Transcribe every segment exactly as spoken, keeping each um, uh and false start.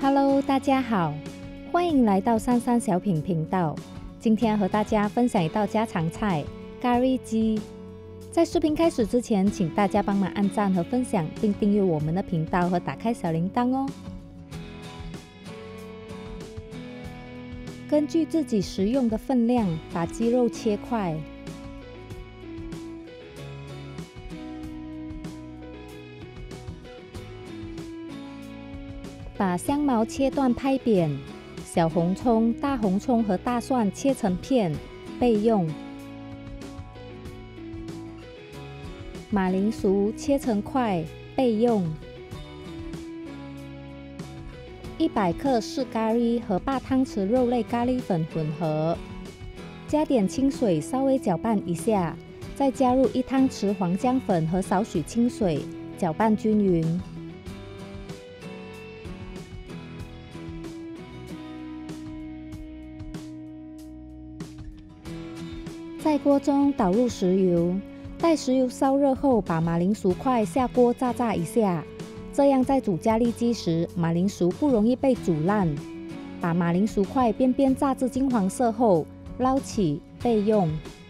Hello， 大家好，欢迎来到珊珊小品频道。今天和大家分享一道家常菜咖喱鸡。在视频开始之前，请大家帮忙按赞和分享，并订阅我们的频道和打开小铃铛哦。根据自己食用的分量，把鸡肉切块。把香茅切段拍扁，小红葱、大红葱和大蒜切成片，备用。马铃薯切成块，备用。一百克湿咖喱和半汤匙肉类咖喱粉混合，加点清水稍微搅拌一下，再加入一汤匙黄姜粉和少许清水，搅拌均匀。在锅中倒入食油，待食油烧热后，把马铃薯块下锅炸炸一下，这样在煮咖喱鸡时，马铃薯不容易被煮烂。把马铃薯块边边炸至金黄色后，捞起备用。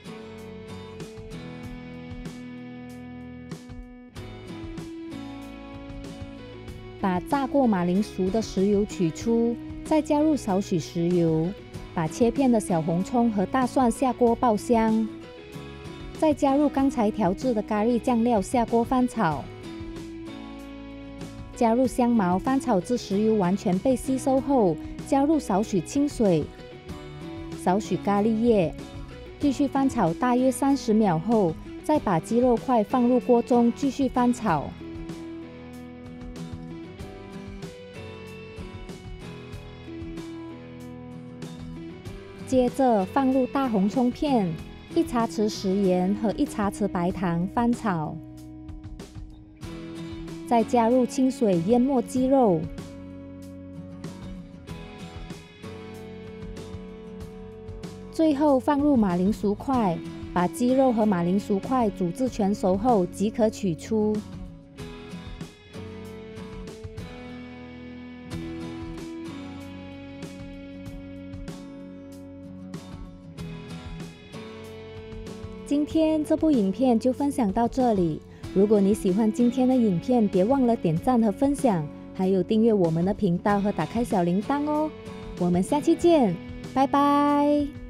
把炸过马铃薯的食油取出，再加入少许食油。把切片的小红葱和大蒜下锅爆香，再加入刚才调制的咖喱酱料下锅翻炒，加入香茅翻炒至食油完全被吸收后，加入少许清水、少许咖喱叶，继续翻炒大约三十秒后，再把鸡肉块放入锅中继续翻炒。接着放入大红葱片、一茶匙食盐和一茶匙白糖翻炒，再加入清水淹没鸡肉，最后放入马铃薯块，把鸡肉和马铃薯块煮至全熟后即可取出。今天这部影片就分享到这里。如果你喜欢今天的影片，别忘了点赞和分享，还有订阅我们的频道和打开小铃铛哦。我们下期见，拜拜。